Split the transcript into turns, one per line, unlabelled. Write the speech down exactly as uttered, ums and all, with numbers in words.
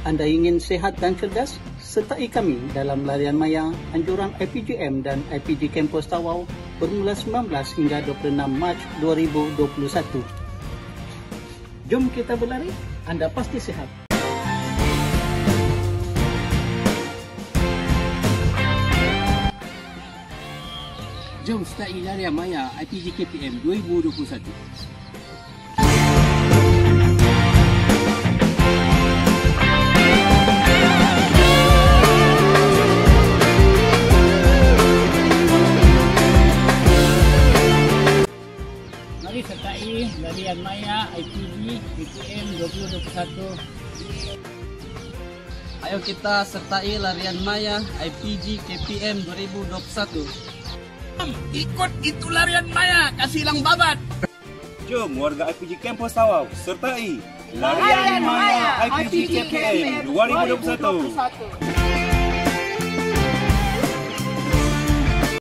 Anda ingin sehat dan cerdas? Sertai kami dalam larian maya anjuran I P G M dan I P G Kampus Tawau bermula sembilan belas hingga dua puluh enam Mac dua ribu dua puluh satu. Jom kita berlari, anda pasti sehat.
Jom sertai larian maya I P G K P M dua ribu dua puluh satu.
Mari sertai larian maya I P G K P M dua ribu dua puluh satu.
Ayo kita sertai larian maya I P G K P M dua ribu dua puluh satu.
Ikut itu larian maya, kasih lang babat.
Jom warga I P G Kampus Tawau sertai larian maya I P G K P M dua ribu dua puluh satu.